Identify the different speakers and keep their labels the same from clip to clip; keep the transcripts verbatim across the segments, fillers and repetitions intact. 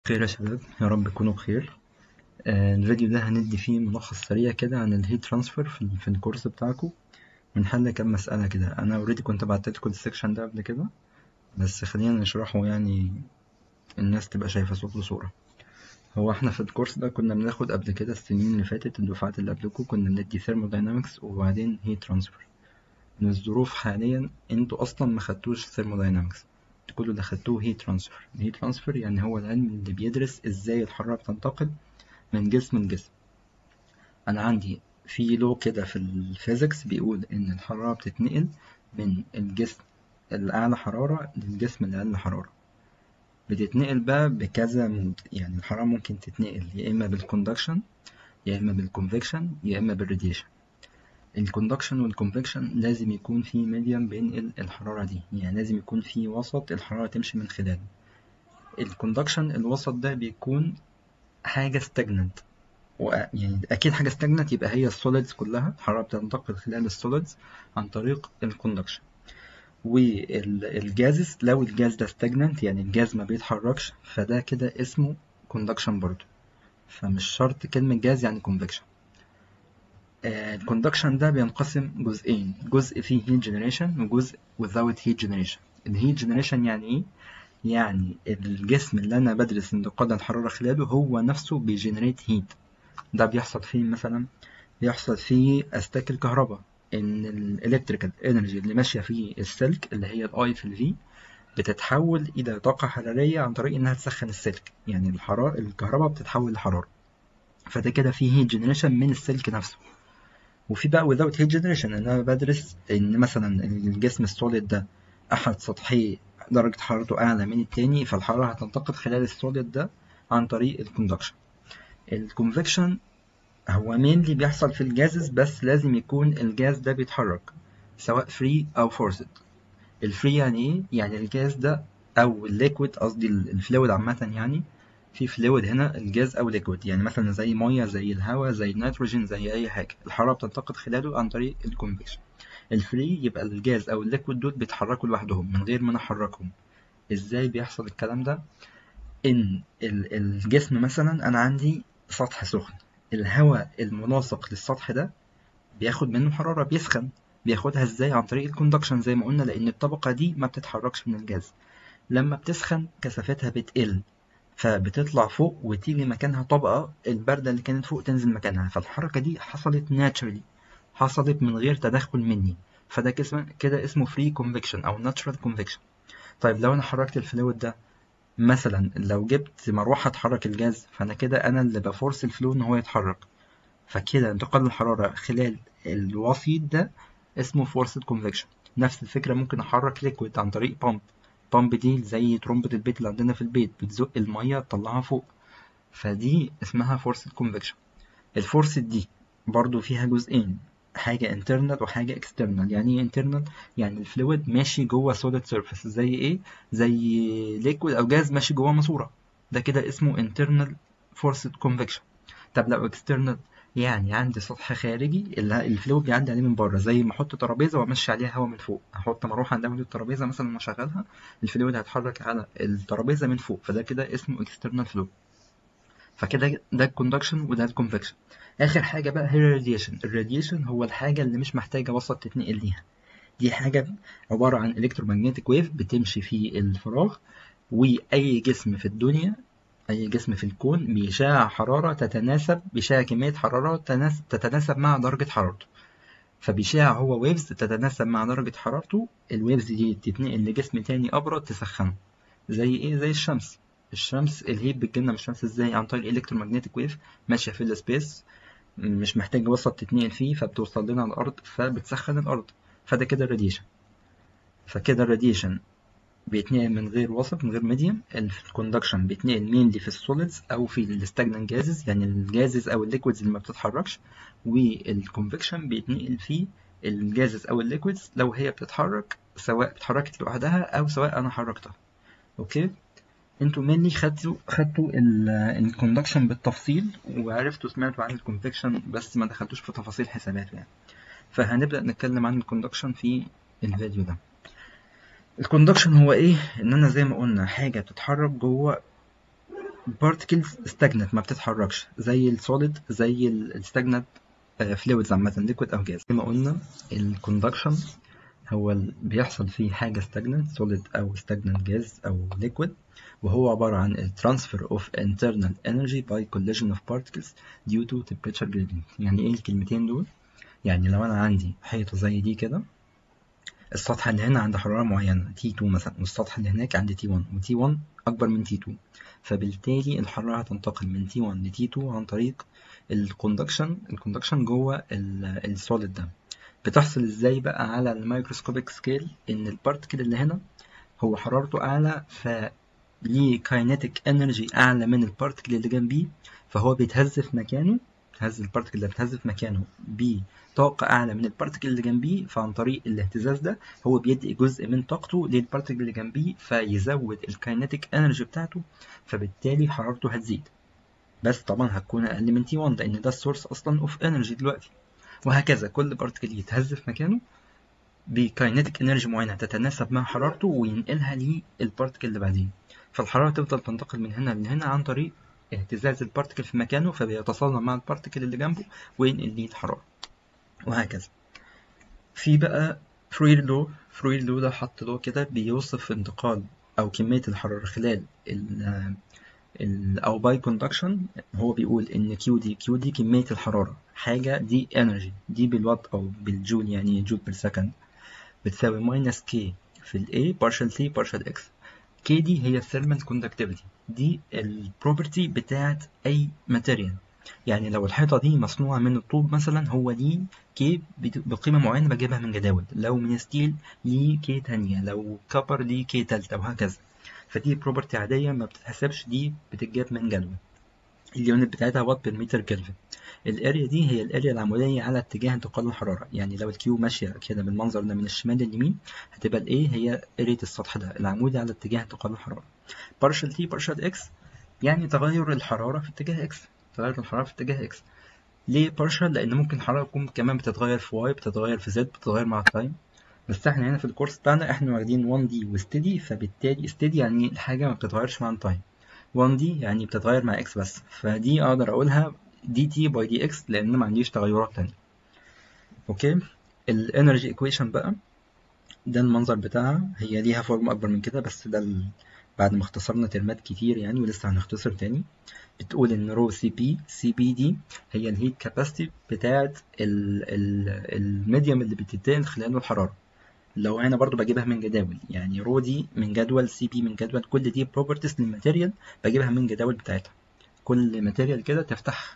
Speaker 1: خير يا شباب، يا رب تكونوا بخير. آه، الفيديو ده هندي فيه ملخص سريع كده عن الهيت ترانسفير في, في الكورس بتاعكم. ونحل كام مسألة كده. أنا اوريدي كنت بعتلكوا السكشن ده قبل كده، بس خلينا نشرحه يعني الناس تبقى شايفة صوت وصورة. هو احنا في الكورس ده كنا بناخد قبل كده السنين اللي فاتت، الدفعات اللي قبلكم كنا بندي ثيرموداينامكس وبعدين هيت ترانسفير. من الظروف حاليا انتوا أصلا ما خدتوش ثيرموداينامكس، كل اللي خدتوه هيت ترانسفير. الهيت ترانسفير يعني هو العلم اللي بيدرس ازاي الحرارة بتنتقل من جسم لجسم. أنا عندي في لو كده في الفيزيكس بيقول إن الحرارة بتتنقل من الجسم الأعلى حرارة للجسم الأقل حرارة. بتتنقل بقى بكذا مود، يعني الحرارة ممكن تتنقل يا إما بالكوندكشن يا إما بالكونفكشن يا إما بالراديشن. الكوندكشن والكونفكشن لازم يكون في ميديم بينقل الحرارة دي، يعني لازم يكون في وسط الحرارة تمشي من خلاله. الكوندكشن الوسط ده بيكون حاجة stagnant، ويعني أكيد حاجة stagnant يبقى هي السوليدز كلها، الحرارة بتنتقل خلال السوليدز عن طريق الكوندكشن. والجازز لو الجاز ده stagnant يعني الجاز ما بيتحركش، فده كده اسمه كوندكشن برضه. فمش شرط كلمة جاز يعني convection. الكوندكشن ده بينقسم جزئين، جزء فيه heat generation وجزء without heat generation. الهيت جنريشن يعني ايه؟ يعني الجسم اللي انا بدرس انتقال الحرارة خلاله هو نفسه بيجنريت هيت. ده بيحصل فيه مثلا، بيحصل فيه أسلاك الكهرباء، إن الإلكتريكال إنرجي اللي ماشية في السلك اللي هي الأي في الفي بتتحول إلى طاقة حرارية عن طريق إنها تسخن السلك، يعني الحرارة الكهرباء بتتحول لحرارة. فده كده فيه هيت جنريشن من السلك نفسه. وفي بقى without heat generation، إن أنا بدرس إن مثلا الجسم السوليد ده أحد سطحيه درجة حرارته أعلى من التاني، فالحرارة هتنتقل خلال السوليد ده عن طريق الكوندكشن. الكونفكشن هو mainly بيحصل في الجازز، بس لازم يكون الجاز ده بيتحرك سواء free أو forced. الفري يعني إيه؟ يعني الجاز ده أو الليكويد، قصدي الفلويد عامة، يعني في فلويد هنا الجاز أو ليكويد، يعني مثلا زي مية زي الهواء زي النيتروجين زي أي حاجة، الحرارة بتنتقل خلاله عن طريق الكونفكشن. الفري يبقى الجاز أو الليكويد دول بيتحركوا لوحدهم من غير ما نحركهم. إزاي بيحصل الكلام ده؟ إن الجسم مثلا أنا عندي سطح سخن، الهواء الملاصق للسطح ده بياخد منه حرارة، بيسخن. بياخدها ازاي؟ عن طريق الكوندكشن زي ما قلنا، لأن الطبقة دي ما بتتحركش من الجاز. لما بتسخن كثافتها بتقل، فبتطلع فوق وتيجي مكانها طبقة الباردة اللي كانت فوق تنزل مكانها. فالحركة دي حصلت ناتشرالي، حصلت من غير تدخل مني. فده كده اسمه فري كونفكشن أو ناتشرال كونفكشن. طيب لو أنا حركت الفلويد ده، مثلا لو جبت مروحة تحرك الجاز، فأنا كده أنا اللي بفورس الفلو إن هو يتحرك. فكده انتقال الحرارة خلال الوسيط ده اسمه forced convection. نفس الفكرة ممكن أحرك ليكويد عن طريق بامب. بامب دي زي ترمبة البيت اللي عندنا في البيت، بتزق المية تطلعها فوق، فدي اسمها forced convection. الفورس دي برضو فيها جزئين، حاجة internal وحاجة external. يعني ايه internal؟ يعني الفلويد ماشي جوه solid surface، زي ايه؟ زي liquid أو جاز ماشي جوه ماسورة، ده كده اسمه internal forced convection. طب لو external، يعني عندي سطح خارجي الفلويد بيعدي عليه من بره، زي ما احط ترابيزه وامشي عليها هواء من فوق، احط مروحه عند الترابيزه مثلا واشغلها، الفلويد هيتحرك على الترابيزه من فوق، فده كده اسمه external flow. فكده ده الكوندكشن وده الكونفكشن. اخر حاجه بقى هي الراديشن. الراديشن هو الحاجه اللي مش محتاجه وسط تتنقل ليها، دي حاجه عباره عن الكترومagnetic ويف بتمشي في الفراغ. واي جسم في الدنيا، أي جسم في الكون بيشع حرارة تتناسب، بيشع كمية حرارة تتناسب مع درجة حرارته. فبيشع هو ويفز تتناسب مع درجة حرارته. الويفز دي تتنقل لجسم تاني أبرد تسخنه. زي إيه؟ زي الشمس. الشمس الهيت بتجيلنا من الشمس ازاي؟ عن طريق الكترومagnetic ويف ماشية في السبيس، مش محتاج وسط تتنقل فيه، فبتوصل لنا على الأرض فبتسخن الأرض. فده كده الراديشن. فكده الراديشن بيتنقل من غير وسط، من غير ميديم. الكوندكشن بيتنقل مينلي في السوليدز او في الستاجنان جازز، يعني الجازز او الليكويدز اللي ما بتتحركش. والكونفكشن بيتنقل في الجازز او الليكويدز لو هي بتتحرك، سواء اتحركت لوحدها او سواء انا حركتها. اوكي، انتوا مينلي خدتوا خدتوا الكوندكشن بالتفصيل، وعرفتوا سمعتوا عن الكونفكشن بس ما دخلتوش في تفاصيل حسابات يعني. فهنبدأ نتكلم عن الكوندكشن في الفيديو ده. الكوندكشن هو ايه؟ ان انا زي ما قلنا حاجه بتتحرك جوه بارتكلز stagnant ما بتتحركش، زي السوليد، زي الستاجنت فلويدز عامة، ليكويد أو جاز. زي ما قلنا الكوندكشن هو ال- بيحصل فيه حاجة stagnant solid أو stagnant gas أو liquid، وهو عبارة عن ال transfer of internal energy by collision of particles due to temperature gradient. يعني إيه الكلمتين دول؟ يعني لو أنا عندي حيطة زي دي كده، السطح اللي هنا عند حرارة معينة تي تو مثلا، والسطح اللي هناك عند تي ون، وتي ون أكبر من تي تو، فبالتالي الحرارة هتنتقل من تي ون لتي تو عن طريق الكوندكشن الكوندكشن جوه السوليد ده. بتحصل ازاي بقى على الميكروسكوبيك سكيل؟ ان البارتكل اللي هنا هو حرارته اعلى، فليه كاينيتيك انرجي اعلى من البارتكل اللي جنبيه، فهو بيتهز في مكانه، بيتهز البارتكل ده بيتهز في مكانه بطاقة اعلى من البارتكل اللي جنبيه، فعن طريق الاهتزاز ده هو بيدي جزء من طاقته للبارتكل اللي جنبيه، فيزود الكاينيتيك انرجي بتاعته، فبالتالي حرارته هتزيد، بس طبعا هتكون اقل من تي ون لان ده السورس اصلا اوف انرجي دلوقتي. وهكذا كل بارتكل يتهز في مكانه بكاينيتيك انرجي معينة تتناسب مع حرارته وينقلها للبارتكل اللي بعديه، فالحرارة تفضل تنتقل من هنا لهنا عن طريق اهتزاز البارتكل في مكانه، فبيتصادم مع البارتكل اللي جنبه وينقل ليه الحرارة، وهكذا. في بقى فروير لو فروير لو ده حط لو كده بيوصف انتقال أو كمية الحرارة خلال ال ال أو باي كوندكشن. هو بيقول إن كيو دي كيو دي كمية الحرارة، حاجة دي انرجي، دي بالوات أو بالجول، يعني جول بير سكند، بتساوي ماينس كي في ال A partial T partial X. K دي هي الثيرمال كوندكتيفيتي، دي البروبرتي بتاعت أي ماتيريال. يعني لو الحيطة دي مصنوعة من الطوب مثلا، هو ليه كي بقيمة معينة بجيبها من جداول، لو من ستيل ليه كي تانية، لو كبر ليه كي تالتة، وهكذا. فدي بروبرتي عادية ما بتتحسبش، دي بتتجاب من جدول. اليونت بتاعتها وات بير متر كلفن. الاريا دي هي الاريا العمودية على اتجاه انتقال الحرارة، يعني لو الكيو ماشية كده بالمنظر ده من الشمال لليمين، هتبقى الايه هي اريا السطح ده العمودي على اتجاه انتقال الحرارة. partial t partial x يعني تغير الحرارة في اتجاه x، تغير الحرارة في اتجاه x. ليه partial؟ لأن ممكن الحرارة تكون كمان بتتغير في y، بتتغير في z، بتتغير مع التايم، بس احنا هنا في الكورس بتاعنا احنا واخدين واحد دي وستدي، فبالتالي steady يعني الحاجة ما بتتغيرش مع التايم، واحد دي يعني بتتغير مع x بس، فدي اقدر اقولها dt by dx لان ما عنديش تغيرات تانية. اوكي. الانرجي ايكويشن بقى ده المنظر بتاعها، هي ليها فورم اكبر من كده، بس ده ال... بعد ما اختصرنا ترمات كتير يعني، ولسه هنختصر تاني. بتقول ان رو سي بي سي بي دي هي الهيت كاباسيتي بتاعت الميديوم اللي بتتنقل خلاله الحرارة. لو انا برضو بجيبها من جداول، يعني رو دي من جدول، سي بي من جدول، كل دي بروبرتيز للماتيريال بجيبها من جداول بتاعتها. كل ماتيريال كده تفتح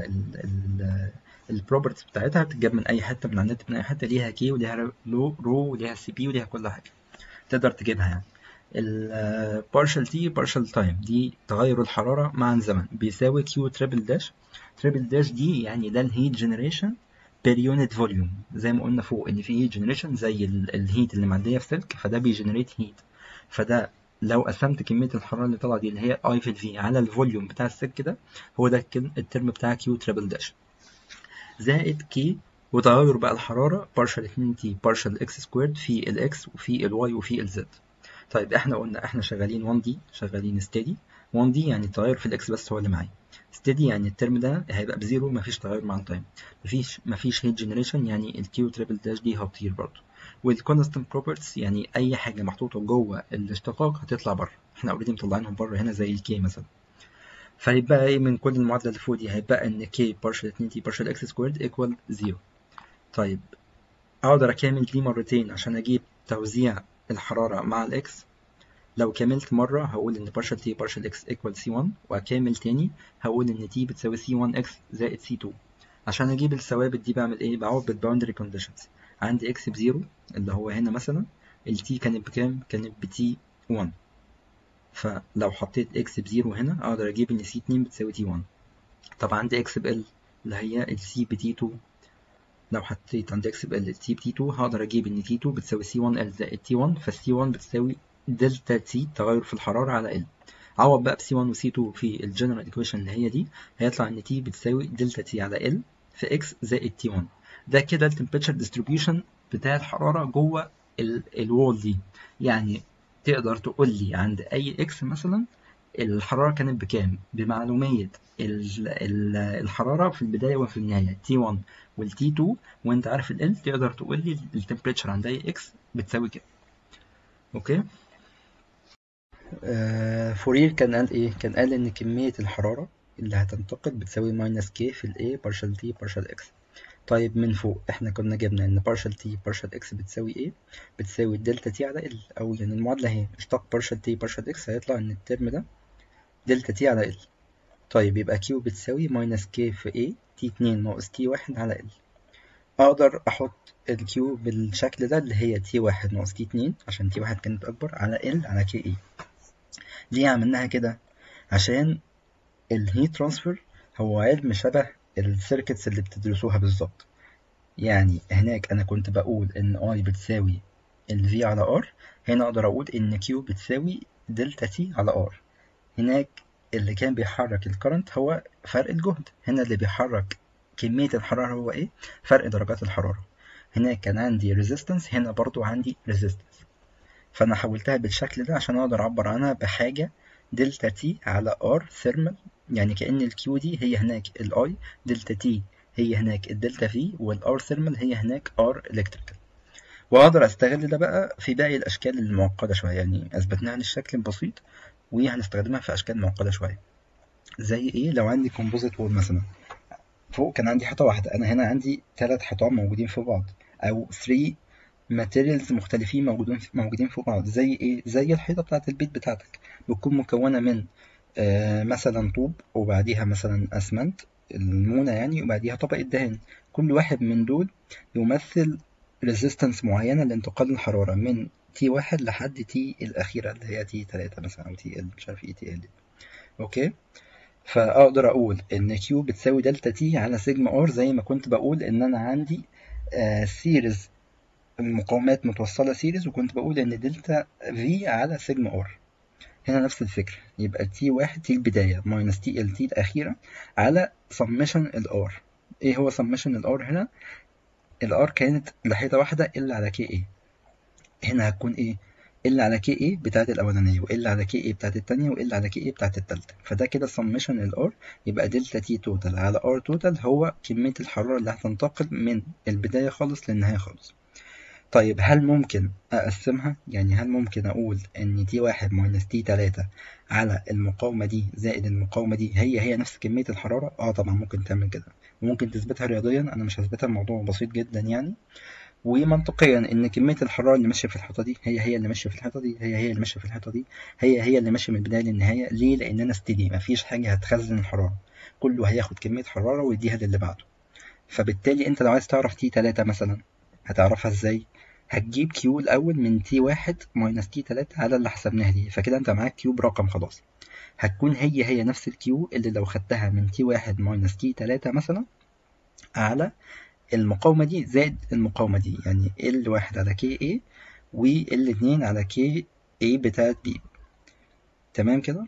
Speaker 1: البروبرتيز بتاعتها، بتتجاب من اي حته من على النت، من اي حته، ليها كي وليها رو رو وليها سي بي وليها كل حاجه تقدر تجيبها يعني. ال partial T partial time دي تغير الحرارة مع الزمن بيساوي Q triple dash. triple dash دي يعني ده الهيت جنريشن per unit volume، زي ما قلنا فوق ان في هيت جنريشن زي الهيت اللي معدية في سلك، فده بيجنريت هيت، فده لو قسمت كمية الحرارة اللي طالعة دي اللي هي I في الفي على الفوليوم بتاع السلك ده، هو ده الترم بتاع Q triple dash زائد K. وتغير بقى الحرارة partial اتنين T partial x squared في ال x وفي ال y وفي ال z. طيب احنا قلنا احنا شغالين واحد دي، شغالين steady. واحد دي يعني التغير في الاكس بس هو اللي معايا. steady يعني الترم ده هيبقى بزيرو، مفيش تغير مع التايم. مفيش مفيش هيت جنريشن يعني الكيو تريبل داش دي هتطير برضه. والكونستنت بروبرتيز يعني اي حاجه محطوطه جوه الاشتقاق هتطلع بره، احنا اوريدي مطلعينهم بره هنا زي الكي مثلا. فهيبقى ايه من كل المعادله اللي فوق دي؟ هيبقى ان كي بارشل اتنين تي بارشل اكس سكويرد ايكوال زيرو. طيب اقدر اكمل دي مرتين عشان اجيب توزيع الحراره مع الاكس. لو كملت مرة هقول إن partial t partial x equal سي ون، وأكمل تاني هقول إن t بتساوي سي ون إكس زائد سي تو. عشان أجيب الثوابت دي بعمل إيه؟ بعوض بالboundary conditions. عندي x بزيرو اللي هو هنا مثلا، ال t كانت بكام؟ كانت ب تي ون، فلو حطيت x بزيرو هنا أقدر أجيب إن سي اتنين بتساوي تي ون. طب عندي x ب L اللي هي ال c ب تي تو، لو حطيت عند x ب L ال t ب تي تو هقدر أجيب إن تي تو بتساوي سي ون إل زائد تي ون، فسي ون بتساوي دلتا تي تغير في الحرارة على ال. عوض بقى بسي ون وسي تو في الجنرال ايكويشن اللي هي دي، هيطلع ان تي بتساوي دلتا تي على ال في اكس زائد تي ون. ده كده التمبريتشر ديستريبيوشن بتاع الحرارة جوه الوول دي. يعني تقدر تقول لي عند اي اكس مثلا الحرارة كانت بكام؟ بمعلومية ال- ال- الحرارة في البداية وفي النهاية تي واحد والتي اتنين، وانت عارف ال L تقدر تقول لي التمبريتشر عند اي اكس بتساوي كام. اوكي. آه فورير كان قال ايه؟ كان قال ان كمية الحرارة اللي هتنتقل بتساوي ماينس كي في ال A partial t partial x. طيب من فوق احنا كنا جبنا ان partial t partial x بتساوي ايه؟ بتساوي دلتا t على L، او يعني المعادلة اهي اشتق partial t partial x، هيطلع ان الترم ده دلتا t على L. طيب يبقى Q بتساوي ماينس K في A تي اتنين ناقص تي واحد على L. أقدر أحط ال Q بالشكل ده اللي هي تي واحد ناقص تي اتنين عشان تي واحد كانت أكبر على L على كي إيه. ليه عملناها كده؟ عشان الهيت ترانسفير هو علم شبه السيركتس اللي بتدرسوها بالظبط. يعني هناك أنا كنت بقول إن I بتساوي ال V على R، هنا أقدر أقول إن Q بتساوي دلتا T على R. هناك اللي كان بيحرك الكرنت هو فرق الجهد، هنا اللي بيحرك كمية الحرارة هو ايه؟ فرق درجات الحرارة. هناك كان عندي resistance، هنا برضو عندي resistance، فأنا حولتها بالشكل ده عشان أقدر أعبر عنها بحاجة دلتا تي على ار ثيرمال. يعني كأن الكيو دي هي هناك الاي، دلتا تي هي هناك الدلتا في، والار ثيرمال هي هناك ار الكتريكال. وأقدر أستغل ده بقى في باقي الأشكال المعقدة شوية، يعني أثبتناها للشكل البسيط وهنستخدمها في أشكال معقدة شوية. زي ايه؟ لو عندي كومبوزيت وول مثلا، فوق كان عندي حيطه واحده، انا هنا عندي ثلاث حيطان موجودين في بعض، او ثلاثة ماتيريالز مختلفين موجودين موجودين في بعض. زي ايه؟ زي الحيطه بتاعه البيت بتاعتك بتكون مكونه من آه مثلا طوب، وبعديها مثلا اسمنت المونه يعني، وبعديها طبقه دهان. كل واحد من دول يمثل ريزيستنس معينه لانتقال الحراره من تي واحد لحد تي الاخيره اللي هي تي تلاتة مثلا، او تي ال مش عارف ايه تي ال. اوكي. فاقدر اقول ان كيو بتساوي دلتا تي على سيجما ار، زي ما كنت بقول ان انا عندي آه سيريز المقاومات متوصله سيريز، وكنت بقول ان دلتا في على سيجما ار. هنا نفس الفكره، يبقى تي واحد تي البدايه ماينس تي ال تي الاخيره على سمشن الار. ايه هو سمشن الار هنا؟ الار كانت لحيطه واحده الا على كي ايه، هنا هتكون ايه؟ ال على كي ايه بتاعت الاولانيه، وال على كي ايه بتاعت التانيه، وال على كي ايه بتاعت التالته. فده كده سمشن الار، يبقى دلتا تي توتال على ار توتال هو كميه الحراره اللي هتنتقل من البدايه خالص للنهايه خالص. طيب هل ممكن اقسمها؟ يعني هل ممكن اقول ان تي واحد ماينس تي تلاتة على المقاومه دي زائد المقاومه دي هي هي نفس كميه الحراره؟ اه طبعا ممكن تعمل كده، وممكن تثبتها رياضيا، انا مش هثبتها، الموضوع بسيط جدا يعني. ومنطقيا ان كميه الحراره اللي ماشيه في الحيطه دي هي هي اللي ماشيه في الحيطه دي، هي هي اللي ماشيه في الحيطه دي، هي هي اللي ماشيه من البدايه للنهايه. ليه؟ لان انا ستيدي، مفيش حاجه هتخزن الحراره، كله هياخد كميه حراره ويديها للي بعده. فبالتالي انت لو عايز تعرف تي تلاتة مثلا، هتعرفها ازاي؟ هتجيب كيو الاول من تي واحد ماينس تي تلاتة على اللي حسبناها دي، فكده انت معاك كيو برقم خلاص. هتكون هي هي نفس الكيو اللي لو خدتها من تي واحد ماينس تي تلاتة مثلا على المقاومة دي زائد المقاومة دي، يعني ال واحد على كي ايه وال اتنين على كي ايه بتاعت بي. تمام كده؟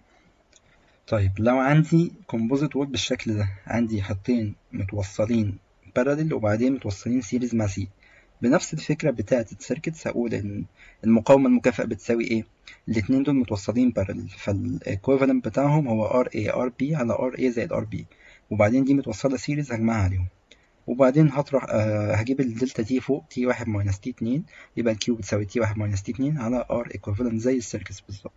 Speaker 1: طيب لو عندي كومبوزيت وول بالشكل ده، عندي خطين متوصلين باراليل وبعدين متوصلين سيريز مع سي، بنفس الفكرة بتاعة السيركتس هقول إن المقاومة المكافئة بتساوي إيه؟ الاتنين دول متوصلين باراليل، فالإيكويفالنت بتاعهم هو ار اي ار بي على ار اي زائد ار بي، وبعدين دي متوصلة سيريز هجمعها عليهم. وبعدين هطرح آه هجيب الدلتا تي فوق تي واحد ماينس تي اتنين، يبقى الكيو بتساوي تي واحد ماينس تي اتنين على ار ايكوفالنت زي السيركس بالظبط.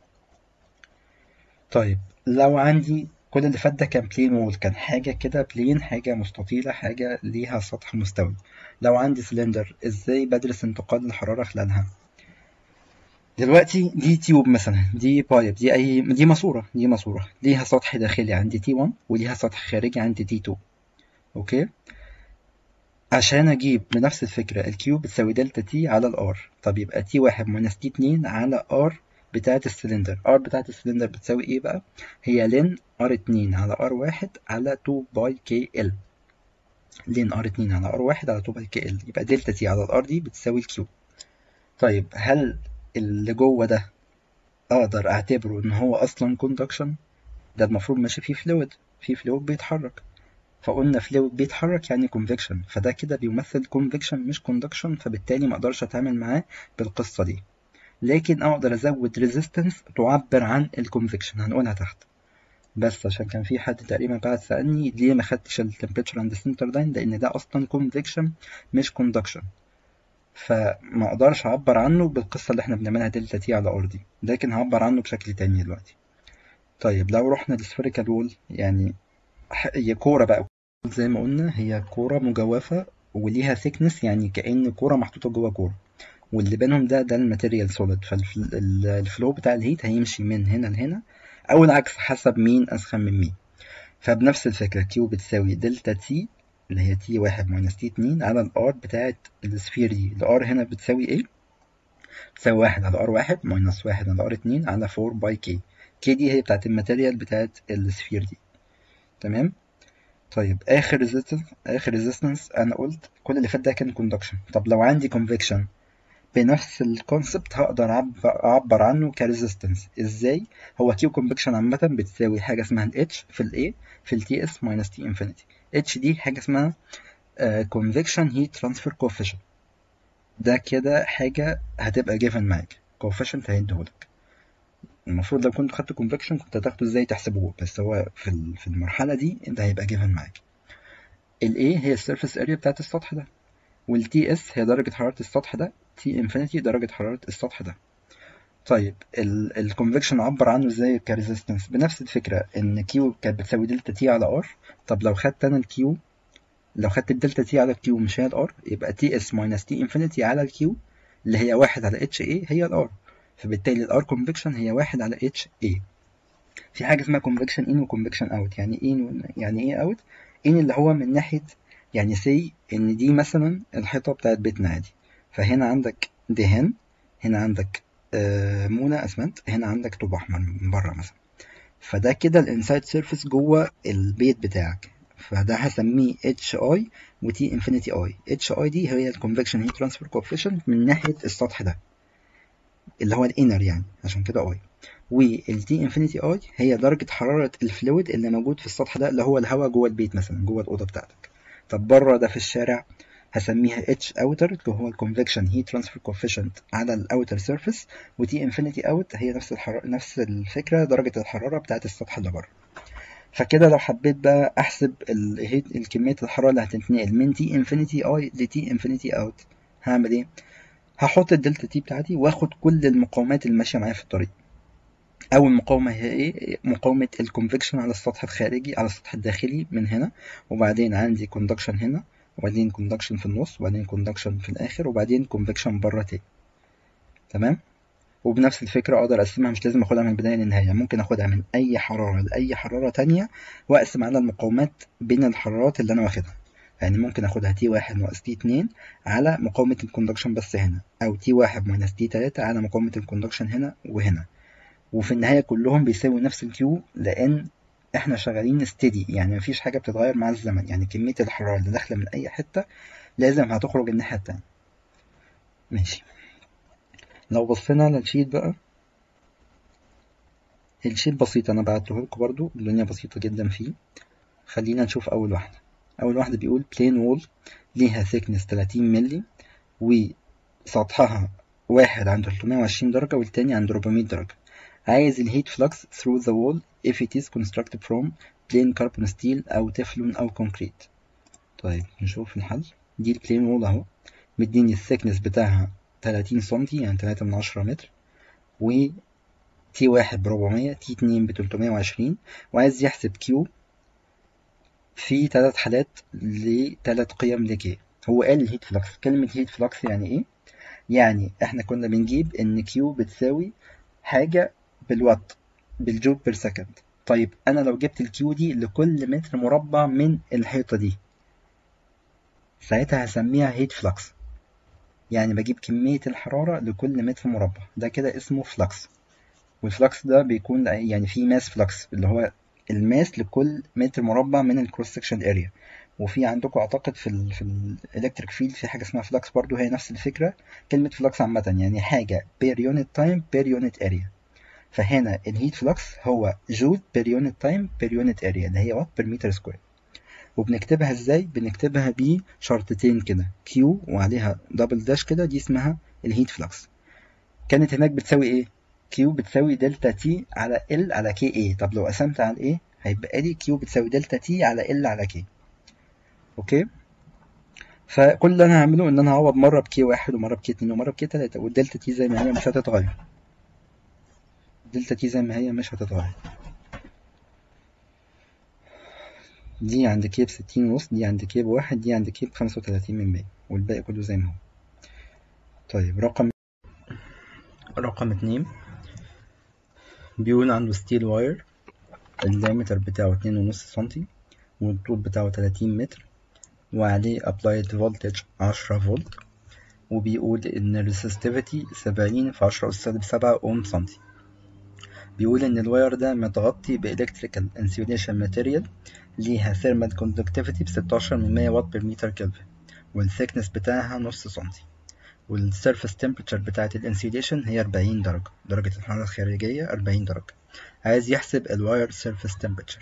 Speaker 1: طيب لو عندي كل اللي فات ده كان بلين وول، كان حاجة كده بلين، حاجة مستطيلة، حاجة ليها سطح مستوي. لو عندي سلندر، ازاي بدرس انتقال الحرارة خلالها؟ دلوقتي دي تيوب مثلا، دي بايب، دي اي دي ماسورة، دي ماسورة ليها سطح داخلي عندي تي واحد وليها سطح خارجي عندي تي اتنين. اوكي. عشان اجيب بنفس الفكرة الكيو بتساوي دلتا تي على الار، طب يبقى تي واحد ماينس تي اتنين على ار بتاعة السلندر. ار بتاعة السلندر بتساوي ايه بقى؟ هي لين ار اتنين على ار واحد على اتنين باي كي ال، لين ار اتنين على ار واحد على اتنين باي كي ال، يبقى دلتا تي على الار دي بتساوي الكيو. طيب هل اللي جوه ده اقدر اعتبره ان هو اصلا كوندكشن؟ ده المفروض ماشي فيه فلويد، فيه فلويد بيتحرك، فقلنا فلويد بيتحرك يعني convection، فده كده بيمثل convection مش conduction، فبالتالي ما اقدرش اتعامل معاه بالقصة دي. لكن اقدر ازود ريزيستنس تعبر عن الكونفكشن، هنقولها تحت. بس عشان كان في حد تقريبا بعد سألني ليه ما خدتش التمبريتشر عند السنتر لاين، لان ده اصلا كونفكشن مش كوندكشن، فما اقدرش اعبر عنه بالقصه اللي احنا بنعملها دلتا تي على ار دي، لكن هعبر عنه بشكل تاني دلوقتي. طيب لو رحنا للسفيريكال وول، يعني هي كوره بقى زي ما قلنا، هي كوره مجوفه وليها ثيكنس، يعني كأن كوره محطوطه جوه كوره، واللي بينهم ده ده الماتيريال سوليد، فالفلو بتاع الهيت هيمشي من هنا لهنا او العكس حسب مين اسخن من مين. فبنفس الفكرة كيو بتساوي دلتا تي اللي هي تي واحد ماينس تي اتنين على الار بتاعت السفير دي. الار هنا بتساوي ايه؟ بتساوي واحد على ار واحد ماينس واحد على ار اتنين على اربعة باي كي. كي دي هي بتاعت الماتيريال بتاعت السفير دي. تمام. طيب اخر ريزيستنس، اخر ريزيستنس انا قلت كل اللي فات ده كان كوندكشن. طب لو عندي كونفكشن بنفس الكونسبت هقدر اعبر عنه كريزيستنس ازاي؟ هو كيو كونفكشن عامة بتساوي حاجة اسمها ال H في ال A في ال تي اس minus T infinity. H دي حاجة اسمها uh, convection heat transfer coefficient. ده كده حاجة هتبقى given معاك، coefficient هيديهولك. المفروض لو كنت خدت convection كنت هتاخده ازاي تحسبوه، بس هو في في المرحلة دي ده هيبقى given معاك. ال A هي السيرفيس اريا بتاعت السطح ده، وال تي اس هي درجة حرارة السطح ده، T infinity درجة حرارة السطح ده. طيب الكونفكشن عبر عنه ازاي كريزيستنس؟ بنفس الفكره ان كيو كانت بتساوي دلتا تي على ار. طب لو خدت انا الكيو، لو خدت الدلتا تي على الكيو مش هي الار، يبقى تي اس ماينس تي انفينيتي على الكيو اللي هي واحد على اتش اي هي الار، فبالتالي الار كونفكشن هي واحد على اتش اي. في حاجه اسمها كونفكشن ان وكونفكشن اوت. يعني ايه؟ يعني ايه اوت؟ ان اللي هو من ناحيه، يعني سي ان دي مثلا الحيطه بتاعت بيتنا عادي، فهنا عندك دهان، هنا عندك آه مونه اسمنت، هنا عندك طوب احمر من بره مثلا، فده كده الانسايد سيرفيس جوه البيت بتاعك، فده هسميه اتش اي وتي انفينيتي اي. اتش اي دي هي الكونفكشن هيت ترانسفير كوفيشنت من ناحيه السطح ده اللي هو الانر يعني، عشان كده اي. والتي انفينيتي اي هي درجه حراره الفلويد اللي موجود في السطح ده، اللي هو الهواء جوه البيت مثلا، جوه الاوضه بتاعتك. طب بره ده في الشارع هسميها اتش اوتر اللي هو الكونفكشن هيت ترانسفير كوفيشنت على الاوتر سيرفيس، وتي انفينيتي اوت هي نفس الحرارة، نفس الفكره، درجه الحراره بتاعت السطح اللي بره. فكده لو حبيت بقى احسب الهيت الكميه الحراره اللي هتنتقل من تي انفينيتي اي لتي انفينيتي اوت، هعمل ايه؟ هحط الدلتا تي بتاعتي واخد كل المقاومات اللي ماشيه معايا في الطريق. اول مقاومه هي ايه؟ مقاومه الكونفكشن على السطح الخارجي على السطح الداخلي من هنا، وبعدين عندي كوندكشن هنا، وبعدين كوندكشن في النص، وبعدين كوندكشن في الاخر، وبعدين كونفكشن بره تاني. تمام. وبنفس الفكرة أقدر أقسمها، مش لازم أخدها من البداية للنهاية، ممكن أخدها من أي حرارة لأي حرارة تانية وأقسم على المقاومات بين الحرارات اللي أنا واخدها. يعني ممكن أخدها تي واحد ناقص تي اتنين على مقاومة الكوندكشن بس هنا، أو تي واحد ماينس تي تلاتة على مقاومة الكوندكشن هنا وهنا، وفي النهاية كلهم بيساوي نفس الكيو، لأن إحنا شغالين ستيدي، يعني مفيش حاجة بتتغير مع الزمن. يعني كمية الحرارة اللي داخلة من أي حتة لازم هتخرج الناحية التانية. ماشي. لو بصينا على الشيت بقى، الشيت بسيط، انا بعته لكم برضو، الدنيا بسيطة جدا فيه. خلينا نشوف اول واحدة. اول واحدة بيقول بلين وول ليها thickness تلاتين مللي، وسطحها واحد عند تلتمية وعشرين درجة والتاني عند أربعمية درجة. عايز الهيت flux through the wall if it is constructed from plain carbon steel او تeflon او concrete. طيب نشوف الحل. دي البلين وول اهو، مديني الثيكنس بتاعها تلاتين سنتي يعني تلاتة من عشرة متر، و تي واحد بربعمية، تي اتنين بتلتمية وعشرين، وعايز يحسب كيو في تلات حالات لتلات قيم لكي. هو قال الهيت فلكس. كلمة هيت فلكس يعني ايه؟ يعني احنا كنا بنجيب ان كيو بتساوي حاجة بالوات بالجول بير سكند. طيب انا لو جبت الكيو دي لكل متر مربع من الحيطة دي، ساعتها هسميها هيت فلكس. يعني بجيب كمية الحرارة لكل متر مربع، ده كده اسمه فلكس. والفلكس ده بيكون يعني في ماس فلكس اللي هو الماس لكل متر مربع من الكروس سكشن اريا. وفي عندكم اعتقد في ال في الالكتريك فيلد في حاجه اسمها فلكس برضو، هي نفس الفكره. كلمه فلكس عامه يعني حاجه بير يونت تايم بير يونت اريا. فهنا الهيت فلكس هو جول بير يونت تايم بير يونت اريا اللي هي وات بير متر سكوير. وبنكتبها ازاي؟ بنكتبها بشرطتين كده، كيو وعليها دبل داش كده، دي اسمها الهيت فلكس. كانت هناك بتساوي ايه؟ كيو بتساوي دلتا تي على ال على كي ايه. طب لو قسمت على ايه هيبقى لي كيو بتساوي دلتا تي على ال على كي. اوكي، فكل اللي انا هعمله ان انا هعوض مره بكي واحد ومره بكي اتنين ومره بكي تلاته، والدلتا تي زي ما هي مش هتتغير. الدلتا تي زي ما هي مش هتتغير. دي عند كي بستين ونص، دي عند كي بواحد، دي عند كي بخمسة وتلاتين من مية، والباقي كله زي ما هو. طيب رقم رقم اتنين بيقول عنده ستيل واير، الدايمتر بتاعه اتنين ونص سنتي والطول بتاعه تلاتين متر، وعليه applied voltage عشرة فولت، وبيقول إن resistivity سبعين في عشرة أس سالب سبعة أوم سنتي. بيقول إن الواير ده متغطي بإلكتريكال insulation material ليها thermal conductivity بستاشر من مية واط بير متر كلفن، والثيكنس بتاعها نص سنتي، والسيرفس تمبريتشر بتاعة الانسيوليشن هي أربعين درجة، درجة الحرارة الخارجية أربعين درجة. عايز يحسب الواير سيرفس تمبريتشر.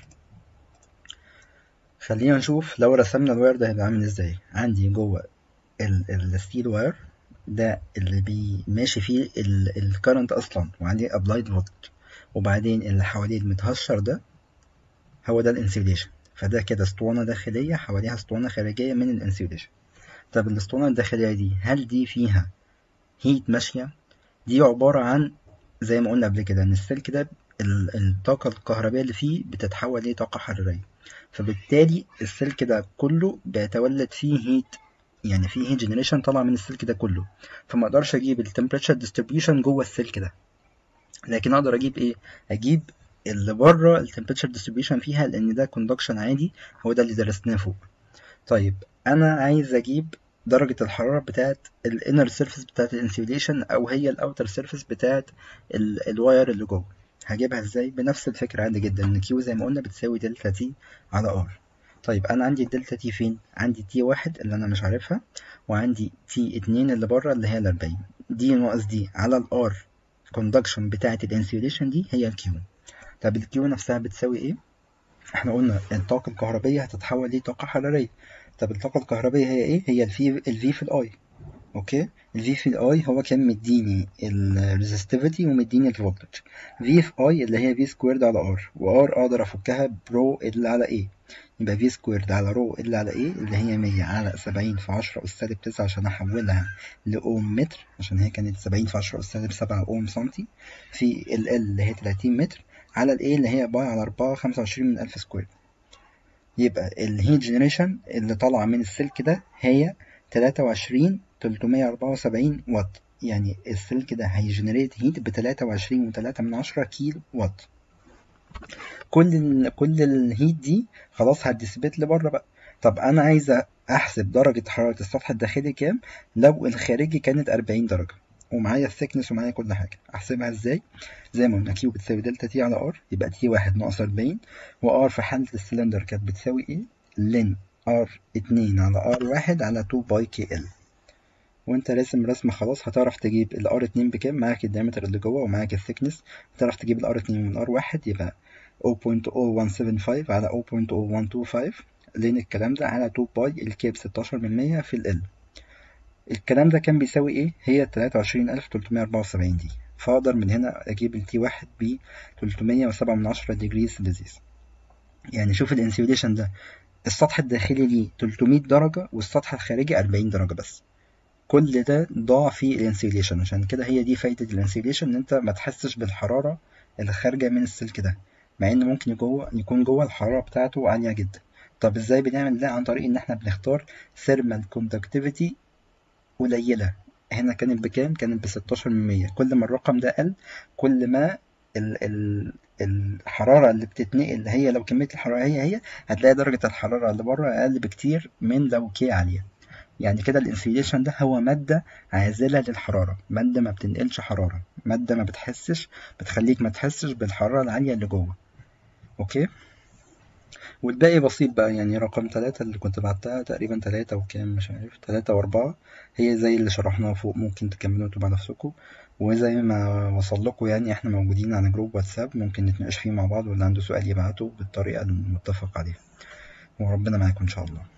Speaker 1: خلينا نشوف لو رسمنا الواير ده هيبقى عامل ازاي. عندي جوه الستيل واير ده اللي بي ماشي فيه الكرنت اصلا وعندي ابلايد فولت، وبعدين اللي حواليه المتهشر ده هو ده الانسيوليشن، فده كده اسطوانة داخلية حواليها اسطوانة خارجية من الانسيوليشن. طب الاسطوانة الداخلية دي هل دي فيها هيت ماشية؟ دي عبارة عن زي ما قلنا قبل كده ان السلك ده الطاقة الكهربائية اللي فيه بتتحول لطاقة حرارية، فبالتالي السلك ده كله بيتولد فيه هيت، يعني فيه هيت جنريشن طالع من السلك ده كله. فما اقدرش اجيب التمبريتشر ديستريبيوشن جوه السلك ده، لكن اقدر اجيب ايه؟ اجيب اللي بره التمبريتشر ديستريبيوشن فيها، لان ده كوندكشن عادي، هو ده اللي درسناه فوق. طيب انا عايز اجيب درجة الحرارة بتاعت الانر سيرفيس بتاعت الانسيوليشن، او هي الاوتر سيرفيس بتاعت الواير اللي جوه. هجيبها ازاي؟ بنفس الفكرة عادي جدا، ان كيو زي ما قلنا بتساوي دلتا تي على ار. طيب انا عندي الدلتا تي فين؟ عندي تي واحد اللي انا مش عارفها، وعندي تي اتنين اللي بره اللي هي الاربعين، دي ناقص دي على الار كوندكشن بتاعت الانسيوليشن دي هي الكيو. طب الكيو نفسها بتساوي ايه؟ احنا قلنا الطاقة الكهربية هتتحول لطاقة حرارية. طب الطاقة الكهربية هي ايه؟ هي الفي الفي في الاي. اوكي، الفي في الاي هو كان مديني الريزستيفيتي ومديني الفولتج. في في اي اللي هي في سكويرد على ار، وار اقدر افكها برو ال على ايه، يبقى في سكويرد على رو ال على ايه اللي هي مية على سبعين في عشرة اس سالب تسعة عشان احولها لاوم متر، عشان هي كانت سبعين في عشرة اس سالب سبعة اوم سنتي، في ال ال اللي هي تلاتين متر على الايه اللي هي باي على أربعة خمسة وعشرين من ألف سكوير. يبقى الهيت جنريشن اللي طالعة من السلك ده هي تلاتة وعشرين تلتمية أربعة وسبعين واط، يعني السلك ده هيجنريت هيت ب تلاتة وعشرين وتلاتة من عشرة كيلو واط. كل ال كل الهيت دي خلاص هتديسبيت لبره بقى. طب انا عايز احسب درجة حرارة السطح الداخلي كام لو الخارجي كانت أربعين درجة، ومعايا الثيكنس ومعايا كل حاجة. احسبها ازاي؟ زي ما قلنا كيو بتساوي دلتا تي على ار، يبقى تي واحد ناقص أربعين، وار في حالة السلندر كانت بتساوي ايه؟ لن ار اتنين على ار واحد على اتنين باي كي ال. وانت راسم رسمة خلاص هتعرف تجيب الار اتنين بكام، معاك الدايمتر اللي جوه ومعاك الثيكنس، هتعرف تجيب الار اتنين من الار واحد، يبقى صفر فاصلة صفر واحد سبعة خمسة على صفر فاصلة صفر واحد اتنين خمسة، لين الكلام ده على اتنين باي الكيب ستاشر من مية في ال. الكلام ده كان بيساوي ايه؟ هي تلاتة وعشرين ألف تلتمية أربعة وسبعين دي، فاقدر من هنا اجيب التي واحد ب تلتمية وسبعة من عشرة ديجري سيلسيوس. يعني شوف الانسيوليشن ده السطح الداخلي ليه تلتمية درجة والسطح الخارجي أربعين درجة بس، كل ده ضاع في الانسيوليشن. عشان كده هي دي فايدة الانسيوليشن، ان انت ما تحسش بالحرارة اللي خارجة من السلك ده، مع ان ممكن جوه يكون جوه الحرارة بتاعته عالية جدا. طب ازاي بنعمل ده؟ عن طريق ان احنا بنختار thermal conductivity قليلة. هنا كانت بكام؟ كانت بستاشر من مية. كل ما الرقم ده قل كل ما ال ال الحرارة اللي بتتنقل هي لو كمية الحرارة هي هي هتلاقي درجة الحرارة اللي بره أقل بكتير من لو كي عالية. يعني كده الانسيوليشن ده هو مادة عازلة للحرارة، مادة ما بتنقلش حرارة، مادة ما بتحسش بتخليك ما تحسش بالحرارة العالية اللي جوه. اوكي، والباقي بسيط بقى. يعني رقم تلاتة اللي كنت بعتها تقريبا تلاتة وكام مش عارف، تلاتة وأربعة، هي زي اللي شرحناها فوق، ممكن تكملوا انتوا مع نفسكم. وزي ما وصل لكم يعني احنا موجودين على جروب واتساب، ممكن نتناقش فيه مع بعض، واللي عنده سؤال يبعته بالطريقة المتفق عليها. وربنا معاكم إن شاء الله.